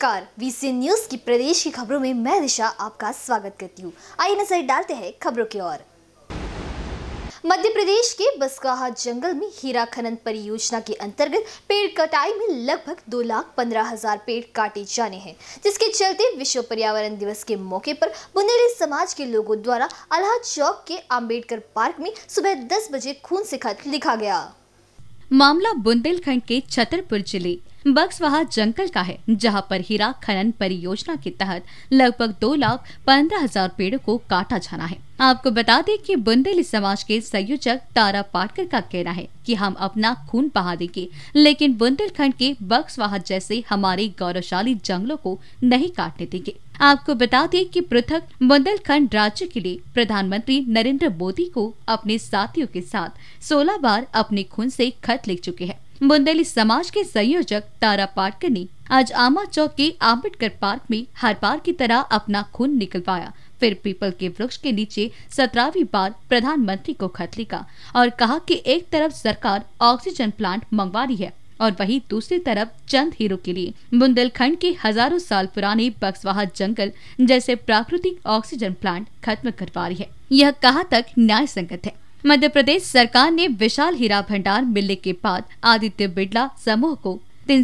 नमस्कार, VCN news की प्रदेश की खबरों में मैं दिशा आपका स्वागत करती हूँ। आइए नजर डालते हैं खबरों की ओर। मध्य प्रदेश के बसकाहा जंगल में हीरा खनन परियोजना के अंतर्गत पेड़ कटाई में लगभग 2,15,000 पेड़ काटे जाने हैं, जिसके चलते विश्व पर्यावरण दिवस के मौके पर बुंदेली समाज के लोगों द्वारा अल्लाह चौक के आम्बेडकर पार्क में सुबह 10 बजे खून से खत लिखा गया। मामला बुंदेलखंड के छतरपुर जिले बक्सवाहा जंगल का है, जहां पर हीरा खनन परियोजना के तहत लगभग 2,15,000 पेड़ों को काटा जाना है। आपको बता दें कि बुंदेली समाज के संयोजक तारा पाटकर का कहना है कि हम अपना खून बहा देंगे, लेकिन बुंदेलखंड के बक्सवाहा जैसे हमारे गौरवशाली जंगलों को नहीं काटने देंगे। आपको बता दें कि पृथक बुंदेलखंड राज्य के लिए प्रधानमंत्री नरेंद्र मोदी को अपने साथियों के साथ 16 बार अपने खून से खत लिख चुके हैं। बुंदेली समाज के संयोजक तारा पाटकर ने आज आमा चौक के आम्बेडकर पार्क में हर बार की तरह अपना खून निकलवाया, फिर पीपल के वृक्ष के नीचे 17वीं बार प्रधानमंत्री को खत लिखा और कहा कि एक तरफ सरकार ऑक्सीजन प्लांट मंगवा रही है और वहीं दूसरी तरफ चंद हीरो के लिए बुंदेलखंड के हजारों साल पुराने बक्सवाहा जंगल जैसे प्राकृतिक ऑक्सीजन प्लांट खत्म करवा रही है। यह कहाँ तक न्याय संगत है? मध्य प्रदेश सरकार ने विशाल हीरा भंडार मिलने के बाद आदित्य बिड़ला समूह को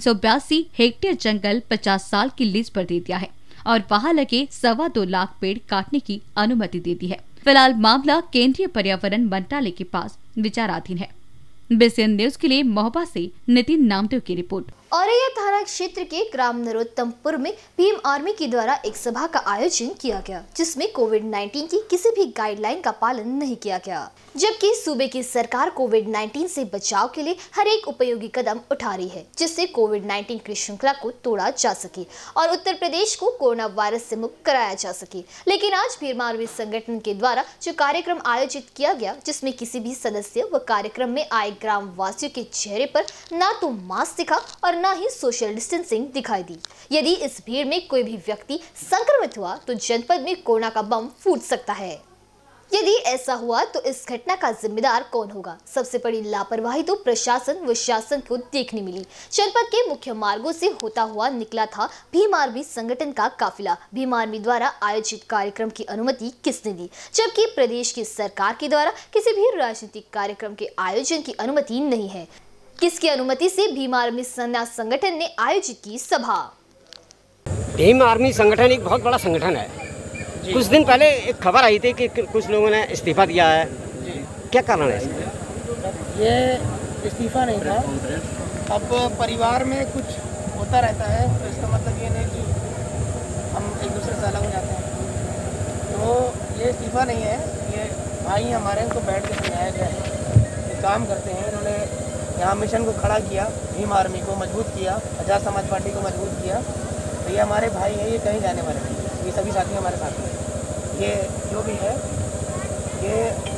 382 हेक्टेयर जंगल 50 साल की लीज पर दे दिया है और वहां लगे 2.25 लाख पेड़ काटने की अनुमति दे दी है। फिलहाल मामला केंद्रीय पर्यावरण मंत्रालय के पास विचाराधीन है। वीसीएन न्यूज के लिए महोबा से नितिन नामदेव की रिपोर्ट। औरैया थाना क्षेत्र के ग्राम नरोत्तमपुर में भीम आर्मी के द्वारा एक सभा का आयोजन किया गया, जिसमें कोविड-19 की किसी भी गाइडलाइन का पालन नहीं किया गया, जबकि सूबे की सरकार कोविड-19 से बचाव के लिए हर एक उपयोगी कदम उठा रही है, जिससे कोविड-19 की श्रृंखला को तोड़ा जा सके और उत्तर प्रदेश को कोरोना वायरस से मुक्त कराया जा सके। लेकिन आज भीम आर्मी संगठन के द्वारा जो कार्यक्रम आयोजित किया गया, जिसमें किसी भी सदस्य व कार्यक्रम में आए ग्राम वासियों के चेहरे पर न तो मास्क दिखा और न ही सोशल डिस्टेंसिंग दिखाई दी। यदि इस भीड़ में कोई भी व्यक्ति संक्रमित हुआ तो जनपद में कोरोना का बम फूट सकता है। यदि ऐसा हुआ तो इस घटना का जिम्मेदार कौन होगा? सबसे बड़ी लापरवाही तो प्रशासन व शासन को देखने मिली। जनपद के मुख्य मार्गों से होता हुआ निकला था भीम आर्मी संगठन का काफिला। भीम आर्मी द्वारा आयोजित कार्यक्रम की अनुमति किसने दी, जबकि प्रदेश की सरकार के द्वारा किसी भी राजनीतिक कार्यक्रम के आयोजन की अनुमति नहीं है। किसकी अनुमति से भीम आर्मी संगठन ने आयोजित की सभा? भीम आर्मी संगठन एक बहुत बड़ा संगठन है। कुछ दिन पहले एक खबर आई थी कि कुछ लोगों ने इस्तीफा दिया है। क्या कारण है इसका? ये इस्तीफा नहीं था। अब परिवार में कुछ होता रहता है, तो इसका मतलब ये नहीं कि हम एक दूसरे से अलग हो जाते हैं। तो ये इस्तीफा नहीं है, ये भाई हमारे उनको बैठ के समझाया गया है। ये काम करते हैं, इन्होंने यहाँ मिशन को खड़ा किया, भीम आर्मी को मजबूत किया, आज़ाद समाज पार्टी को मजबूत किया। तो ये हमारे भाई हैं, ये कहीं जाने वाले नहीं, ये सभी साथी हमारे साथ हैं। ये जो भी है, ये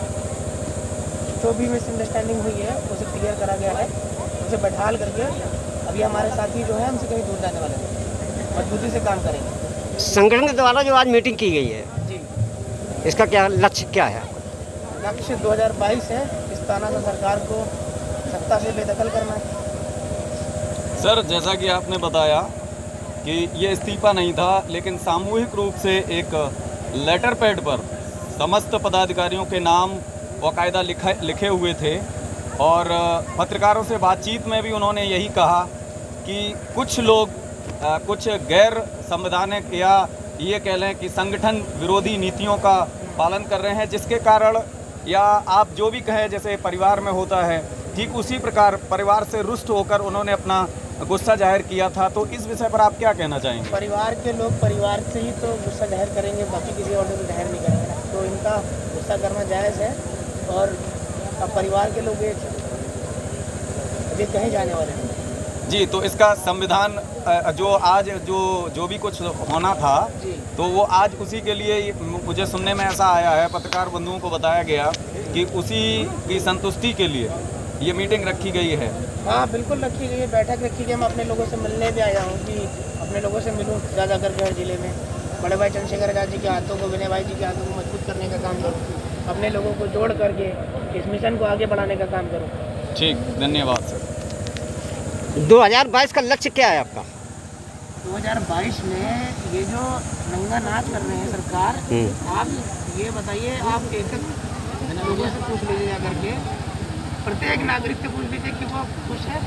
जो भी मिसअंडरस्टैंडिंग हुई है उसे क्लियर करा गया है, उसे बैठाल करके अभी हमारे साथी जो है हमसे कहीं दूर जाने वाले नहीं, मजबूती से काम करेंगे। संगठन के द्वारा जो आज मीटिंग की गई है जी, इसका क्या लक्ष्य क्या है? लक्ष्य 2022 है, इस तानाशाह सरकार को सत्ता से बेदखल करना है। सर, जैसा कि आपने बताया कि ये इस्तीफा नहीं था, लेकिन सामूहिक रूप से एक लेटर पैड पर समस्त पदाधिकारियों के नाम बाकायदा लिखे हुए थे और पत्रकारों से बातचीत में भी उन्होंने यही कहा कि कुछ लोग कुछ गैर संवैधानिक या ये कह लें कि संगठन विरोधी नीतियों का पालन कर रहे हैं, जिसके कारण या आप जो भी कहें जैसे परिवार में होता है, ठीक उसी प्रकार परिवार से रुष्ट होकर उन्होंने अपना गुस्सा जाहिर किया था। तो इस विषय पर आप क्या कहना चाहेंगे? परिवार के लोग परिवार से ही तो गुस्सा जाहिर करेंगे, बाकी किसी और से तो जाहिर नहीं करेंगे। तो इनका गुस्सा करना जायज़ है और अब परिवार के लोग ये कहीं जाने वाले हैं। जी, तो इसका संविधान जो आज जो भी कुछ होना था, तो वो आज उसी के लिए मुझे सुनने में ऐसा आया है, पत्रकार बंधुओं को बताया गया कि उसी की संतुष्टि के लिए ये मीटिंग रखी गई है। हाँ, बिल्कुल रखी गई है, बैठक रखी गई। मैं अपने लोगों से मिलने भी आया हूँ कि अपने लोगों से मिलूँ ज़्यादा करके हर जिले में। बड़े भाई चंद्रशेखर आजाद जी के हाथों को, विनय भाई जी के हाथों को मजबूत करने का काम करूँ, अपने लोगों को जोड़ करके इस मिशन को आगे बढ़ाने का काम करूँ। ठीक, धन्यवाद सर। 2022 का लक्ष्य क्या है आपका? 2022 में ये जो नंगा नाच कर रहे हैं सरकार, आप ये बताइए, आप एक लोगों से पूछ लीजिए जा करके, प्रत्येक नागरिक से पूछ लीजिए कि वो खुश है।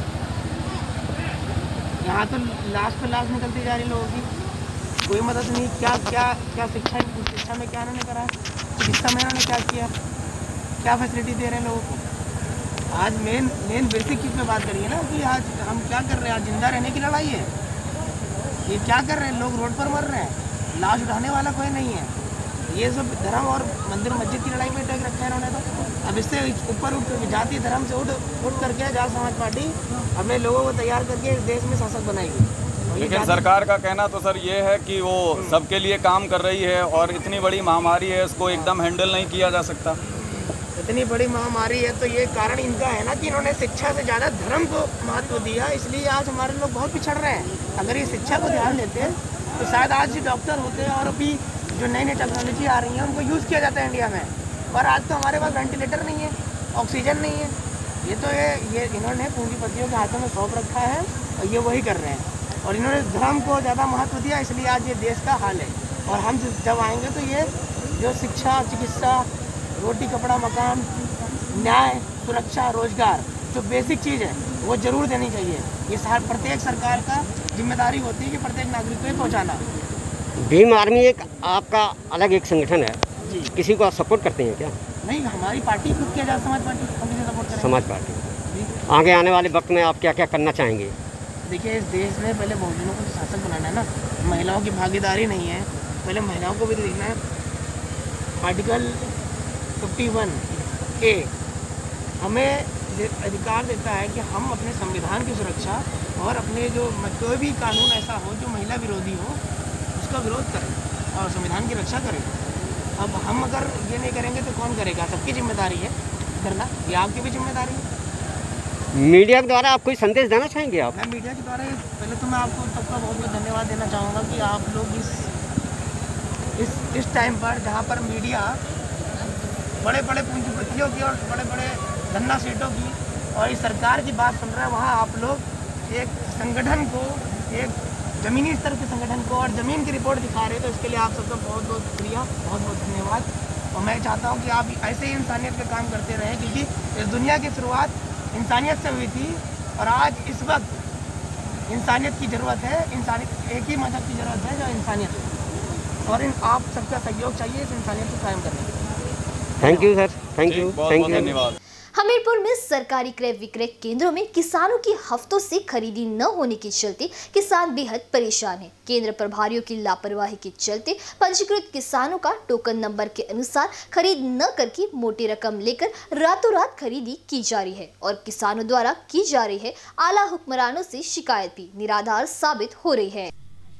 यहाँ तो लाश पे लाश निकलती जा रही लोगों की, कोई मदद नहीं। क्या क्या क्या शिक्षा में क्या इन्होंने करा, चिकित्सा में इन्होंने क्या किया, क्या फैसिलिटी दे रहे हैं लोगों को। आज मेन बेसिक चीज़ पे बात करिए ना कि आज हम क्या कर रहे हैं। आज जिंदा रहने की लड़ाई है, ये क्या कर रहे हैं, लोग रोड पर मर रहे हैं, लाश उठाने वाला कोई नहीं है। ये सब धर्म और मंदिर मस्जिद की लड़ाई में टैग रखा है इन्होंने। तो अब इससे ऊपर उठ जाति धर्म से उठ करके आजाद समाज पार्टी अपने लोगों को तैयार करके देश में शासक बनाएगी। लेकिन सरकार का कहना तो सर ये है कि वो सबके लिए काम कर रही है और इतनी बड़ी महामारी है, इसको एकदम हैंडल नहीं किया जा सकता। इतनी बड़ी महामारी है तो ये कारण इनका है ना कि इन्होंने शिक्षा से ज़्यादा धर्म को महत्व दिया, इसलिए आज हमारे लोग बहुत पिछड़ रहे हैं। अगर ये शिक्षा को ध्यान देते तो शायद आज डॉक्टर होते और अभी जो नई नई टेक्नोलॉजी आ रही है उनको यूज़ किया जाता है इंडिया में। पर आज तो हमारे पास वेंटिलेटर नहीं है, ऑक्सीजन नहीं है। ये तो ये इन्होंने पूंजीपतियों के हाथों में सौंप रखा है और ये वही कर रहे हैं। और इन्होंने धर्म को ज़्यादा महत्व दिया, इसलिए आज ये देश का हाल है। और हम जब आएंगे तो ये जो शिक्षा, चिकित्सा, रोटी, कपड़ा, मकान, न्याय, सुरक्षा, रोजगार, जो बेसिक चीज़ है वो ज़रूर देनी चाहिए। ये प्रत्येक सरकार का जिम्मेदारी होती है कि प्रत्येक नागरिक को ये पहुँचाना। भीम आर्मी एक आपका अलग एक संगठन है जी। किसी को आप सपोर्ट करते हैं क्या? नहीं, हमारी पार्टी खुद की आजाद समाज पार्टी, हम किसे सपोर्ट करेंगे? समाज पार्टी। आगे आने वाले वक्त में आप क्या क्या करना चाहेंगे? देखिए, इस देश में पहले बहुजनों को शासक बनाना है ना, महिलाओं की भागीदारी नहीं है, पहले महिलाओं को भी देखना है। आर्टिकल 51A हमें अधिकार देता है कि हम अपने संविधान की सुरक्षा और अपने जो कोई भी कानून ऐसा हो जो महिला विरोधी हो उसका विरोध करें और संविधान की रक्षा करें। अब हम अगर ये नहीं करेंगे तो कौन करेगा? सबकी जिम्मेदारी है करना, ये आपकी भी जिम्मेदारी है। मीडिया के द्वारा आप कोई संदेश देना चाहेंगे? आप मैं मीडिया के द्वारा पहले तो मैं आपको सबका बहुत बहुत धन्यवाद देना चाहूँगा कि आप लोग इस टाइम पर जहाँ पर मीडिया बड़े बड़े पूंजीपतियों की और बड़े बड़े धन्ना सीटों की और इस सरकार की बात सुन रहे हैं, वहाँ आप लोग एक संगठन को, एक ज़मीनी स्तर के संगठन को और ज़मीन की रिपोर्ट दिखा रहे हैं। तो इसके लिए आप सबका बहुत बहुत शुक्रिया, बहुत बहुत धन्यवाद। और मैं चाहता हूँ कि आप ऐसे ही इंसानियत पे काम करते रहें, क्योंकि इस दुनिया की शुरुआत इंसानियत से हुई थी और आज इस वक्त इंसानियत की ज़रूरत है। इंसानियत एक ही मजहब की ज़रूरत है जो इंसानियत है, और आप सबका सहयोग चाहिए इस इंसानियत को कायम करने के लिए। Thank you sir, thank you, बहुत धन्यवाद। हमीरपुर में सरकारी क्रय विक्रय केंद्रों में किसानों की हफ्तों से खरीदी न होने के चलते किसान बेहद परेशान हैं। केंद्र प्रभारियों की लापरवाही के चलते पंजीकृत किसानों का टोकन नंबर के अनुसार खरीद न करके मोटी रकम लेकर रातों रात खरीदी की जा रही है और किसानों द्वारा की जा रही है आला हुक्मरानों से शिकायत भी निराधार साबित हो रही है।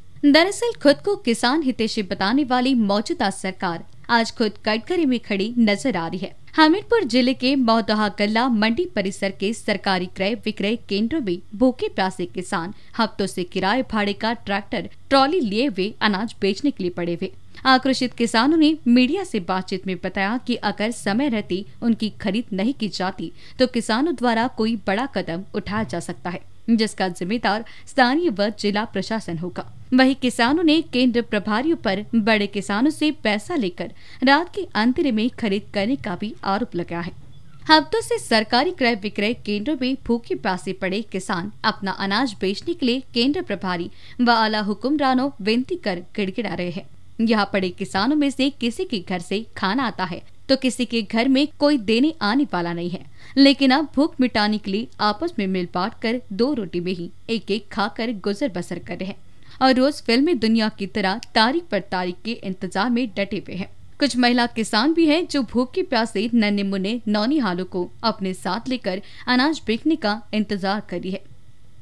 दरअसल खुद को किसान हितैषी बताने वाली मौजूदा सरकार आज खुद कटघरे में खड़ी नजर आ रही है। हमीरपुर जिले के मौदहा कल्ला मंडी परिसर के सरकारी क्रय विक्रय केंद्रों में भूखे प्यासे किसान हफ्तों से किराए भाड़े का ट्रैक्टर ट्रॉली लिए हुए अनाज बेचने के लिए पड़े हुए। आक्रोशित किसानों ने मीडिया से बातचीत में बताया कि अगर समय रहती उनकी खरीद नहीं की जाती तो किसानों द्वारा कोई बड़ा कदम उठाया जा सकता है, जिसका जिम्मेदार स्थानीय व जिला प्रशासन होगा। वहीं किसानों ने केंद्र प्रभारियों पर बड़े किसानों से पैसा लेकर रात के अंधेरे में खरीद करने का भी आरोप लगाया है। हफ्तों से सरकारी क्रय विक्रय केंद्रों में भूखे प्यासे पड़े किसान अपना अनाज बेचने के लिए केंद्र प्रभारी व आला हुक्मरानों विनती कर गिड़गिड़ा रहे हैं। यहाँ पड़े किसानों में से किसी के घर से खाना आता है तो किसी के घर में कोई देने आने वाला नहीं है, लेकिन अब भूख मिटाने के लिए आपस में मिल बांट कर 2 रोटी में ही एक एक खाकर गुजर बसर कर रहे हैं और रोज फिल्मी दुनिया की तरह तारीख पर तारीख के इंतजार में डटे हुए हैं। कुछ महिला किसान भी हैं जो भूखे प्यासे नन्हे मुन्ने नौनिहालों को अपने साथ लेकर अनाज बेचने का इंतजार कर रही है।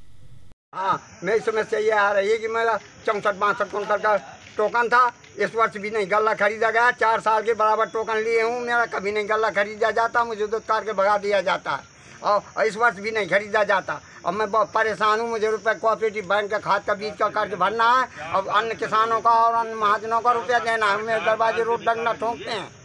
हाँ, मेरी समस्या ये आ रही है कि मेरा 64-62 कुंटल का टोकन था, इस वर्ष भी नहीं गल्ला खरीदा गया। 4 साल के बराबर टोकन लिए हूँ, मेरा कभी नहीं गल्ला खरीदा जाता, मुझे दूध काट के भगा दिया जाता है और इस वर्ष भी नहीं खरीदा जाता। अब मैं बहुत परेशान हूँ, मुझे रुपये कोऑपरेटिव बैंक का खाद का बीज का कर्ज भरना है और अन्य किसानों का और अन्य महाजनों का रुपया देना है। मेरे दरवाजे रोड डंडा ठोंकते हैं,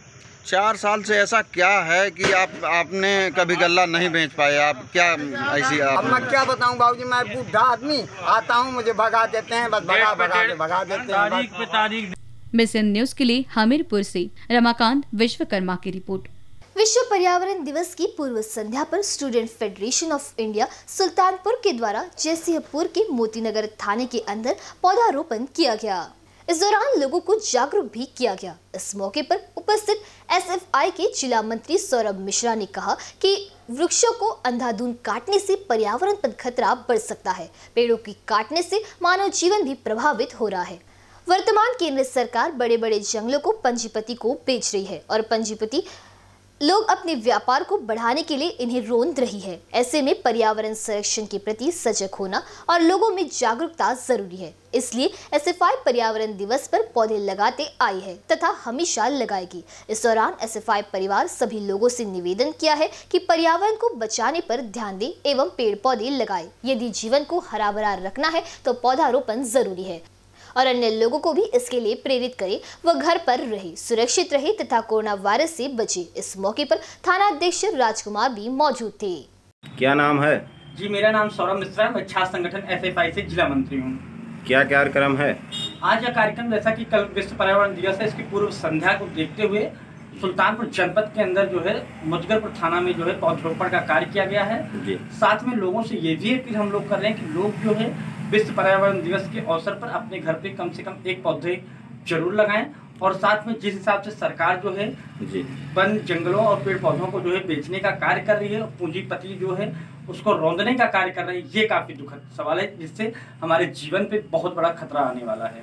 4 साल से ऐसा क्या है कि आपने कभी गल्ला नहीं बेच पाए? आप क्या ऐसी अब मैं क्या बताऊं बाबूजी, मैं बूढ़ा आदमी आता हूं, मुझे भगा देते हैं, बस भगा देते हैं। मिशन न्यूज के लिए हमीरपुर से रमाकांत विश्वकर्मा की रिपोर्ट। विश्व पर्यावरण दिवस की पूर्व संध्या पर Student Federation of India Sultanpur के द्वारा जयसिंहपुर के मोतीनगर थाने के अंदर पौधारोपण किया गया। इस दौरान लोगों को जागरूक भी किया गया। इस मौके पर उपस्थित एसएफआई के जिला मंत्री सौरभ मिश्रा ने कहा कि वृक्षों को अंधाधुंध काटने से पर्यावरण पर खतरा बढ़ सकता है। पेड़ों की काटने से मानव जीवन भी प्रभावित हो रहा है। वर्तमान केंद्र सरकार बड़े बड़े जंगलों को पंजीपति को बेच रही है और पंजीपति लोग अपने व्यापार को बढ़ाने के लिए इन्हें रोंद रही है। ऐसे में पर्यावरण संरक्षण के प्रति सजग होना और लोगों में जागरूकता जरूरी है। इसलिए एसएफआई पर्यावरण दिवस पर पौधे लगाते आई है तथा हमेशा लगाएगी। इस दौरान एसएफआई परिवार सभी लोगों से निवेदन किया है कि पर्यावरण को बचाने पर ध्यान दें एवं पेड़ पौधे लगाएं। यदि जीवन को हरा भरा रखना है तो पौधारोपण जरूरी है और अन्य लोगों को भी इसके लिए प्रेरित करें। वह घर पर रहे, सुरक्षित रहे तथा कोरोना वायरस से बचे। इस मौके पर थाना अध्यक्ष राजकुमार भी मौजूद थे। क्या नाम है? जी मेरा नाम सौरभ मिश्रा, मैं छात्र संगठन एसएफआई से जिला मंत्री हूँ। क्या कार्यक्रम है आज? यह कार्यक्रम जैसा कि कल विश्व पर्यावरण दिवस है, इसकी पूर्व संध्या को देखते हुए सुल्तानपुर जनपद के अंदर जो है मुजफ्फरपुर थाना में जो है पौधरोपण का कार्य किया गया है। साथ में लोगों से ये भी अपील हम लोग कर रहे हैं कि लोग जो है विश्व पर्यावरण दिवस के अवसर पर अपने घर पे कम से कम एक पौधे जरूर लगाएं और साथ में जिस हिसाब से सरकार जो है वन जंगलों और पेड़ पौधों को जो है बेचने का कार्य कर रही है, पूंजीपति जो है उसको रौंदने का कार्य कर रही है, ये काफी दुखद सवाल है जिससे हमारे जीवन पे बहुत बड़ा खतरा आने वाला है।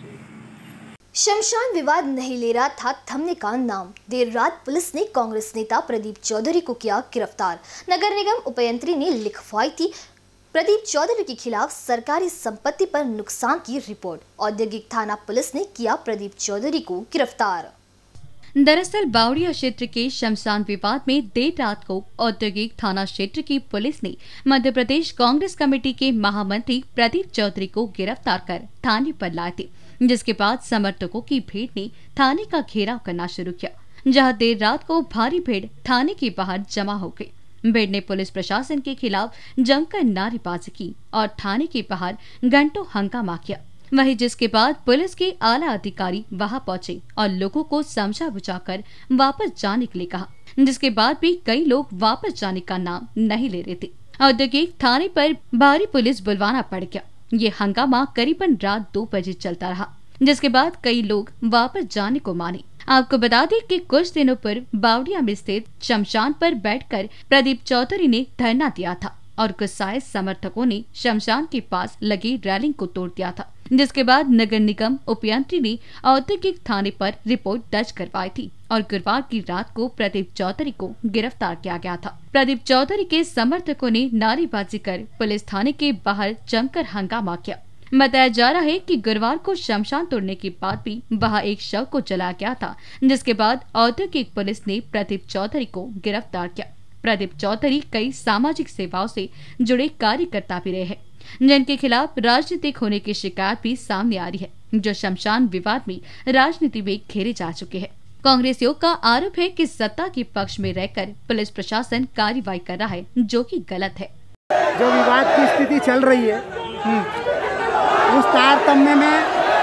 शमशान विवाद नहीं ले रहा था थमने का नाम। देर रात पुलिस ने कांग्रेस नेता प्रदीप चौधरी को किया गिरफ्तार। नगर निगम उपायुक्त ने लिखवाई थी प्रदीप चौधरी के खिलाफ सरकारी संपत्ति पर नुकसान की रिपोर्ट। औद्योगिक थाना पुलिस ने किया प्रदीप चौधरी को गिरफ्तार। दरअसल बावड़िया क्षेत्र के शमशान विवाद में देर रात को औद्योगिक थाना क्षेत्र की पुलिस ने मध्य प्रदेश कांग्रेस कमेटी के महामंत्री प्रदीप चौधरी को गिरफ्तार कर थाने पर लाए थे, जिसके बाद समर्थकों की भीड़ ने थाने का घेराव करना शुरू किया, जहां देर रात को भारी भीड़ थाने के बाहर जमा हो गई। भीड़ ने पुलिस प्रशासन के खिलाफ जमकर नारेबाजी की और थाने के बाहर घंटों हंगामा किया। वहीं जिसके बाद पुलिस के आला अधिकारी वहां पहुंचे और लोगों को समझा बुझाकर वापस जाने के लिए कहा, जिसके बाद भी कई लोग वापस जाने का नाम नहीं ले रहे थे। औद्योगिक थाने पर भारी पुलिस बुलवाना पड़ गया। ये हंगामा करीबन रात 2 बजे चलता रहा, जिसके बाद कई लोग वापस जाने को माने। आपको बता दें कि कुछ दिनों पर बावड़िया में स्थित शमशान पर बैठकर प्रदीप चौधरी ने धरना दिया था और गुस्साए समर्थकों ने शमशान के पास लगी रेलिंग को तोड़ दिया था, जिसके बाद नगर निगम उपायुक्त ने औद्योगिक थाने पर रिपोर्ट दर्ज करवाई थी और गुरुवार की रात को प्रदीप चौधरी को गिरफ्तार किया गया था। प्रदीप चौधरी के समर्थकों ने नारेबाजी कर पुलिस थाने के बाहर जमकर हंगामा किया। बताया जा रहा है कि गुरुवार को शमशान तोड़ने के बाद भी वहां एक शव को जलाया गया था, जिसके बाद औद्योगिक पुलिस ने प्रदीप चौधरी को गिरफ्तार किया। प्रदीप चौधरी कई सामाजिक सेवाओं से जुड़े कार्यकर्ता भी रहे हैं, जिनके खिलाफ राजनीतिक होने की शिकायत भी सामने आ रही है, जो शमशान विवाद में राजनीति में घेरे जा चुके हैं। कांग्रेसियों का आरोप है कि सत्ता के पक्ष में रहकर पुलिस प्रशासन कार्रवाई कर रहा है, जो कि गलत है। जो विवाद की स्थिति चल रही है उस तारतम्य में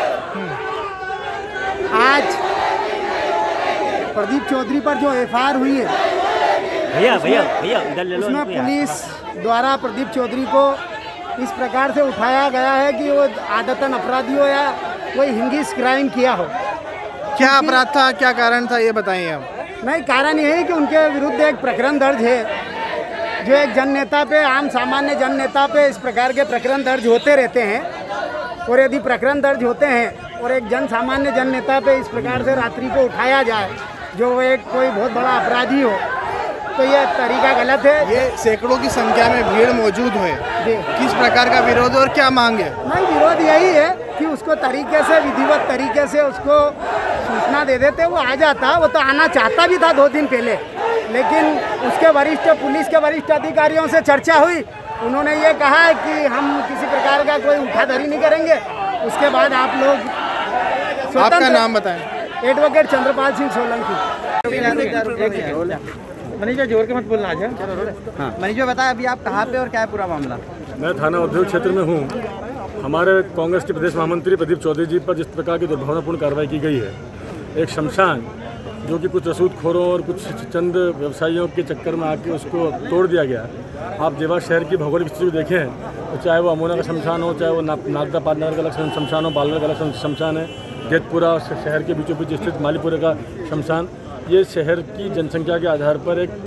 आज प्रदीप चौधरी पर जो एफआईआर हुई है उसमें पुलिस द्वारा प्रदीप चौधरी को इस प्रकार से उठाया गया है कि वो आदतन अपराधी हो या कोई हिंगिस क्राइम किया हो। क्या अपराध था, क्या कारण था, ये बताइए आप। नहीं, कारण ये है कि उनके विरुद्ध एक प्रकरण दर्ज है, जो एक जननेता पे, आम सामान्य जननेता पे इस प्रकार के प्रकरण दर्ज होते रहते हैं। और यदि प्रकरण दर्ज होते हैं और एक जन सामान्य जननेता पे इस प्रकार से रात्रि को उठाया जाए, जो एक कोई बहुत बड़ा अपराधी हो, तो ये तरीका गलत है। ये सैकड़ों की संख्या में भीड़ मौजूद है, किस प्रकार का विरोध और क्या मांग है? नहीं, विरोध यही है कि उसको तरीके से, विधिवत तरीके से उसको सूचना दे देते, वो आ जाता। वो तो आना चाहता भी था 2 दिन पहले, लेकिन उसके वरिष्ठ, पुलिस के वरिष्ठ अधिकारियों से चर्चा हुई। उन्होंने ये कहा है कि हम किसी प्रकार का कोई उठाधरी नहीं करेंगे। उसके बाद आप लोग आपका नाम बताएं। एडवोकेट चंद्रपाल सिंह सोलंकी। मनीष भाई जोर के मत बोलना आज। हाँ मनीष भाई बताया अभी आप कहाँ पे और क्या है पूरा मामला? मैं थाना उद्योग क्षेत्र में हूँ। हमारे कांग्रेस के प्रदेश महामंत्री प्रदीप चौधरी जी पर जिस प्रकार की दुर्भावनापूर्ण कार्रवाई की गई है, एक शमशान जो कि कुछ रसूदखोरों और कुछ चंद व्यवसायियों के चक्कर में आके उसको तोड़ दिया गया। आप देवास शहर की भौगोलिक स्थिति को देखें तो चाहे वो अमोना का शमशान हो, चाहे वो नागदा पाटनगर का अलग शमशान हो, बालगढ़ का अलग शमशान है, जेतपुरा शहर के बीचों बीच स्थित मालीपुरा का शमशान, ये शहर की जनसंख्या के आधार पर एक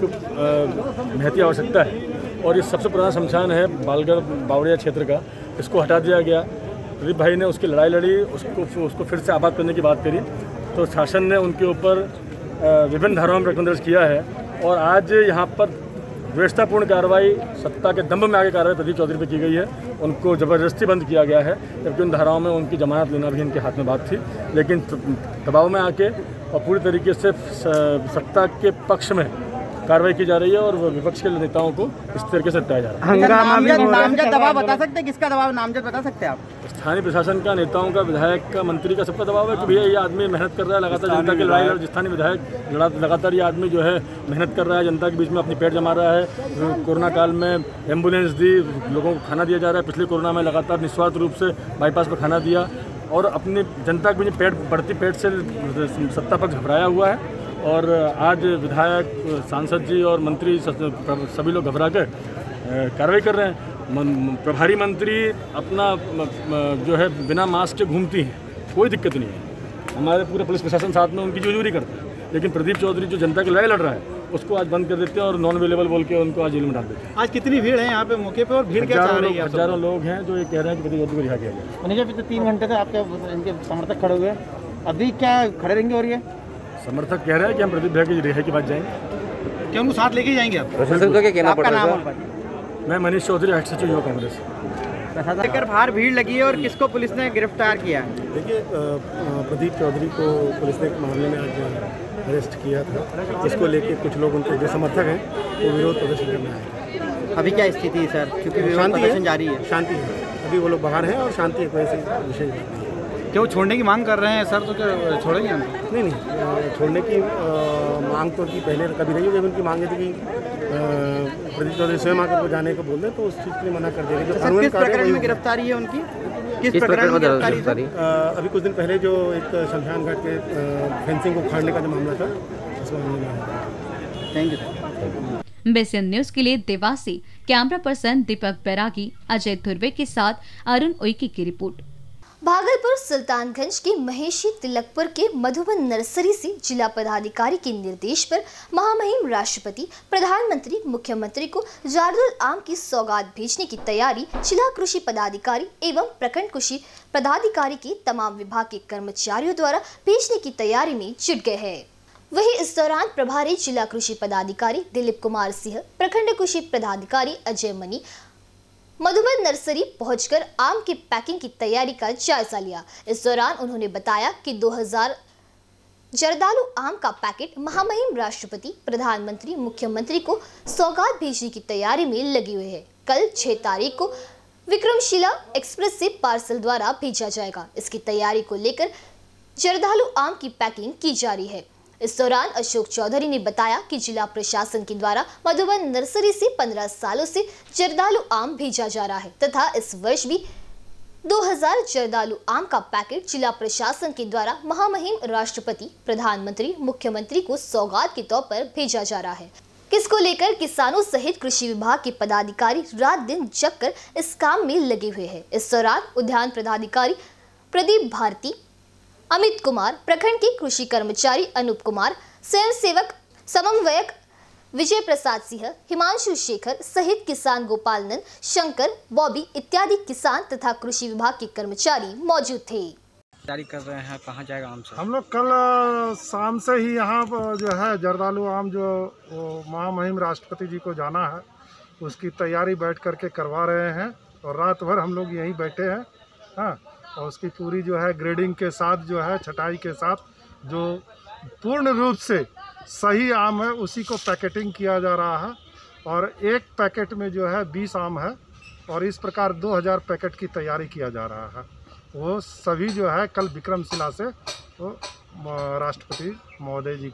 महती आवश्यकता है और ये सबसे पुराना शमशान है बालगढ़ बावड़िया क्षेत्र का। इसको हटा दिया गया। प्रदीप भाई ने उसकी लड़ाई लड़ी, उसको फिर से आबाद करने की बात करी, तो शासन ने उनके ऊपर विभिन्न धाराओं में प्रकरण दर्ज किया है और आज यहाँ पर द्वेषतापूर्ण कार्रवाई, सत्ता के दंभ में आगे कार्रवाई प्रदीप चौधरी पर की गई है। उनको ज़बरदस्ती बंद किया गया है, जबकि उन धाराओं में उनकी जमानत लेना भी इनके हाथ में बात थी, लेकिन दबाव में आके और पूरी तरीके से सत्ता के पक्ष में कार्रवाई की जा रही है और विपक्ष के नेताओं को इस तरीके से हटाया जा रहा है। नामजद दबाव बता सकते हैं? किसका दबाव नामजद बता सकते हैं आप? स्थानीय प्रशासन का, नेताओं का, विधायक का, मंत्री का, सबका दबाव है कि भैया ये आदमी मेहनत कर रहा है लगातार जनता की लड़ाई लड़। स्थानीय विधायक लगातार ये आदमी जो है मेहनत कर रहा है, जनता के बीच में अपनी पेट जमा रहा है। कोरोना काल में एम्बुलेंस दी, लोगों को खाना दिया जा रहा है। पिछले कोरोना में लगातार निस्वार्थ रूप से बाईपास पर खाना दिया और अपनी जनता के बीच बढ़ती पेट से सत्ता पर घबराया हुआ है। और आज विधायक, सांसद जी और मंत्री सभी लोग घबरा कर कार्रवाई कर रहे हैं। प्रभारी मंत्री अपना जो है बिना मास्क के घूमती हैं, कोई दिक्कत नहीं है। हमारे पूरे पुलिस प्रशासन साथ में उनकी जोजूरी करता है, लेकिन प्रदीप चौधरी जो जनता की लड़ाई लड़ रहा है उसको आज बंद कर देते हैं और नॉन अवेलेबल बोल के उनको आज जेल में डाल देते हैं। आज कितनी भीड़ है यहाँ पे मौके पे और भीड़ क्या चाह रही है? हजारों लोग हैं जो ये कह रहे हैं कि प्रदीप चौधरी को रिहा किया जाए। मनीष भाई तो 3 घंटे से आपके इनके समर्थक खड़े हुए हैं, अभी क्या खड़े रहेंगे? और ये समर्थक कह रहे हैं कि हम प्रदीप भाई की रिहाई की बात जाएंगे। क्या उनको साथ लेके जाएंगे आप? आपका नाम? मैं मनीष चौधरी, हेड सचिव युवा कांग्रेस। लेकर बाहर भीड़ लगी है और किसको पुलिस ने गिरफ्तार किया? देखिए, प्रदीप चौधरी को पुलिस ने एक मामले में आज अरेस्ट किया था। इसको लेके कुछ लोग, उनके जो समर्थक हैं, वो विरोध प्रदर्शन करने आए। अभी क्या स्थिति है सर? क्योंकि विरोध प्रदर्शन जारी है। शांति है, अभी वो लोग बाहर हैं और शांति एक वजह से विशेष क्या वो छोड़ने की मांग कर रहे हैं सर? तो क्या छोड़ेंगे हम? नहीं, छोड़ने की मांग तो उनकी पहले कभी रही है। जब उनकी मांग थी कि प्रदीप चौधरी स्वयं आकर जाने को बोल दें तो उस चीज़ के लिए मना कर दिया। किस प्रकरण में गिरफ्तारी है उनकी? किस प्रकरण में गिरफ्तारी? अभी कुछ दिन पहले जो एक शमशान घाट के फेंसिंग को उखाड़ने का जो मामला था, इस मामले में। Thank you. बेसियन न्यूज के लिए देवास से कैमरा पर्सन दीपक बैरागी, अजय धुर्वे के साथ अरुण उइके की रिपोर्ट। भागलपुर सुल्तानगंज के महेशी तिलकपुर के मधुबन नर्सरी से जिला पदाधिकारी के निर्देश पर महामहिम राष्ट्रपति, प्रधानमंत्री, मुख्यमंत्री को जारदुल आम की सौगात भेजने की तैयारी जिला कृषि पदाधिकारी एवं प्रखंड कृषि पदाधिकारी के तमाम विभाग के कर्मचारियों द्वारा भेजने की तैयारी में जुट गए हैं। वहीं इस दौरान प्रभारी जिला कृषि पदाधिकारी दिलीप कुमार सिंह, प्रखंड कृषि पदाधिकारी अजय मनी मधुबन नर्सरी पहुंचकर आम की पैकिंग की तैयारी का जायजा लिया। इस दौरान उन्होंने बताया कि 2000 जर्दालू आम का पैकेट महामहिम राष्ट्रपति, प्रधानमंत्री, मुख्यमंत्री को सौगात भेजने की तैयारी में लगी हुई है। कल 6 तारीख को विक्रमशिला एक्सप्रेस से पार्सल द्वारा भेजा जाएगा। इसकी तैयारी को लेकर जर्दालू आम की पैकिंग की जा रही है। इस दौरान अशोक चौधरी ने बताया कि जिला प्रशासन के द्वारा मधुबन नर्सरी से 15 सालों से जर्दालू आम भेजा जा रहा है तथा इस वर्ष भी 2000 जर्दालू आम का पैकेट जिला प्रशासन के द्वारा महामहिम राष्ट्रपति, प्रधानमंत्री, मुख्यमंत्री को सौगात के तौर पर भेजा जा रहा है। इसको लेकर किसानों सहित कृषि विभाग के पदाधिकारी रात दिन जगकर इस काम में लगे हुए हैं। इस दौरान उद्यान पदाधिकारी प्रदीप भारती, अमित कुमार, प्रखंड के कृषि कर्मचारी अनूप कुमार, स्वयं सेवक समन्वयक विजय प्रसाद सिंह, हिमांशु शेखर सहित किसान गोपाल नंद, शंकर, बॉबी इत्यादि किसान तथा कृषि विभाग के कर्मचारी मौजूद थे। जारी कर रहे हैं, कहाँ जाएगा आम से? हम लोग कल शाम से ही यहाँ जो है जर्दालू आम जो महामहिम राष्ट्रपति जी को जाना है, उसकी तैयारी बैठ करके करवा रहे हैं और रात भर हम लोग यहीं बैठे हैं। हाँ, और उसकी पूरी जो है ग्रेडिंग के साथ, जो है छटाई के साथ, जो पूर्ण रूप से सही आम है उसी को पैकेटिंग किया जा रहा है। और एक पैकेट में जो है 20 आम है और इस प्रकार 2000 पैकेट की तैयारी किया जा रहा है। वो सभी जो है कल विक्रमशिला से वो राष्ट्रपति महोदय जी को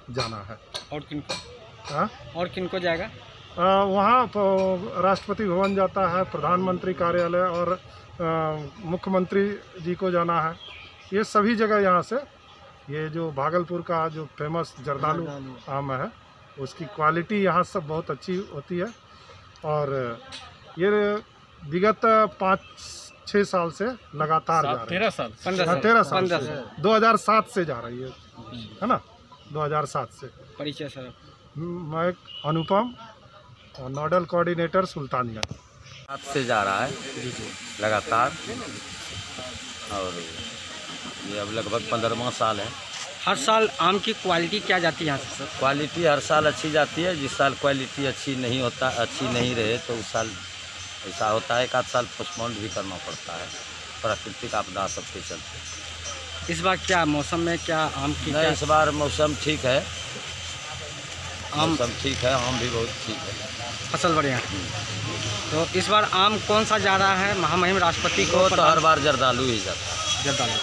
जाना है। और किनको? हाँ, और किनको जाएगा? वहाँ राष्ट्रपति भवन जाता है, प्रधानमंत्री कार्यालय और मुख्यमंत्री जी को जाना है। ये सभी जगह यहाँ से, ये जो भागलपुर का जो फेमस जर्दालू आम है उसकी क्वालिटी यहाँ सब बहुत अच्छी होती है। और ये विगत 5-6 साल से लगातार जा रही है। 13 साल 2007 से जा रही है ना, 2007 से। परिचय सर? मैं अनुपम और नोडल कोऑर्डिनेटर सुल्तानिया। हाथ से जा रहा है लगातार, और ये अब लगभग 15वां साल है। हर साल आम की क्वालिटी क्या जाती है यहाँ से सर? क्वालिटी हर साल अच्छी जाती है। जिस साल क्वालिटी अच्छी नहीं रहे तो उस साल ऐसा होता है, एक आध साल पोस्टपोन भी करना पड़ता है, प्राकृतिक आपदा सबके चलते। इस बार क्या मौसम में क्या आम की? नहीं, इस बार मौसम ठीक है, मौसम ठीक है, आम भी बहुत ठीक है, फसल बढ़िया। तो इस बार आम कौन सा जा रहा है महामहिम राष्ट्रपति को? तो हर बार जर्दालू ही जाता है। जर्दालू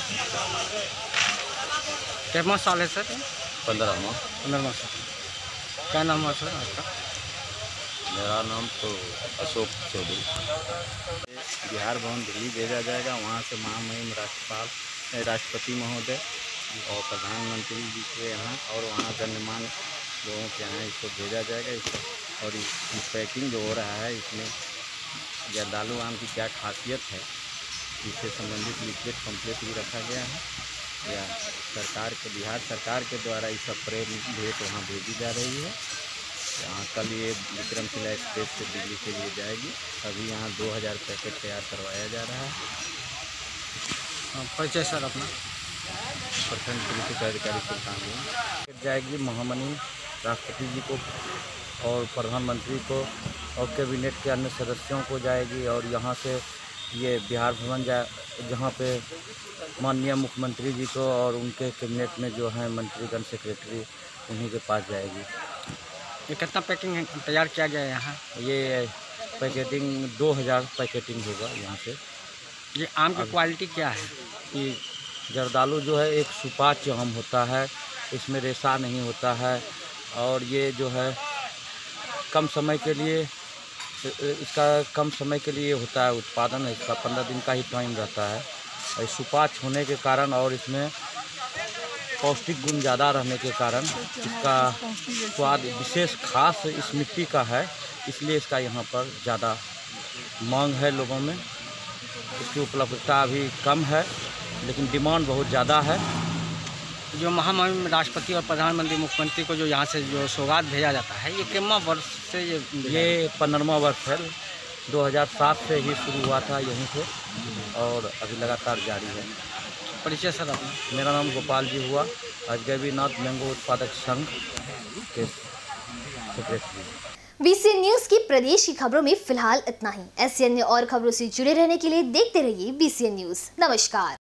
कितना साल है सर? 15वां साल। क्या नाम है सर आपका? मेरा नाम तो अशोक चौधरी। बिहार भवन दिल्ली भेजा जाएगा, वहाँ से महामहिम राष्ट्रपति महोदय और प्रधानमंत्री जी के यहाँ और वहाँ गण्यमान्य लोगों के यहाँ इसको भेजा जाएगा। इसको और इस पैकिंग जो हो रहा है इसमें जर्दालू आम की क्या खासियत है, इससे संबंधित लिखित पम्फलेट भी रखा गया है, या बिहार सरकार के द्वारा इस अप्रैल भेंट वहाँ भेजी जा रही है। यहाँ कल ये विक्रमशिला एक्सप्रेस से दिल्ली के लिए जाएगी। अभी यहाँ 2000 पैकेट तैयार करवाया जा रहा है। परिचय सर अपना? प्रखंड पुलिस अधिकारी सुल्तान जाएगी महामहिम राष्ट्रपति जी को और प्रधानमंत्री को और कैबिनेट के अन्य सदस्यों को जाएगी। और यहाँ से ये बिहार भवन जहाँ पे माननीय मुख्यमंत्री जी को और उनके कैबिनेट में जो है मंत्रीगण सेक्रेटरी उन्हीं के पास जाएगी। ये कितना पैकिंग तैयार किया गया है यहाँ? ये पैकेटिंग 2000 पैकेटिंग होगा यहाँ से। ये आम की क्वालिटी क्या है? कि जर्दालू जो है एक सुपाच्य आम होता है, इसमें रेशा नहीं होता है, और ये जो है कम समय के लिए होता है उत्पादन, इसका 15 दिन का ही टाइम रहता है। और सुपाच्य होने के कारण और इसमें पौष्टिक गुण ज़्यादा रहने के कारण इसका स्वाद विशेष खास इस मिट्टी का है, इसलिए इसका यहाँ पर ज़्यादा मांग है लोगों में। इसकी उपलब्धता अभी कम है लेकिन डिमांड बहुत ज़्यादा है। जो महामहिम राष्ट्रपति और प्रधानमंत्री मुख्यमंत्री को जो यहाँ से जो सौगात भेजा जाता है, ये कितना वर्ष से? ये 15वां वर्ष है, 2007 से ही शुरू हुआ था यहीं से और अभी लगातार जारी है। परिचय सर अपना? मेरा नाम गोपाल जी हुआ, अजगैबीनाथ मैंगो उत्पादक संघ के सेक्रेटरी। BCN न्यूज की प्रदेश की खबरों में फिलहाल इतना ही। ऐसी अन्य और खबरों से जुड़े रहने के लिए देखते रहिए BCN न्यूज। नमस्कार।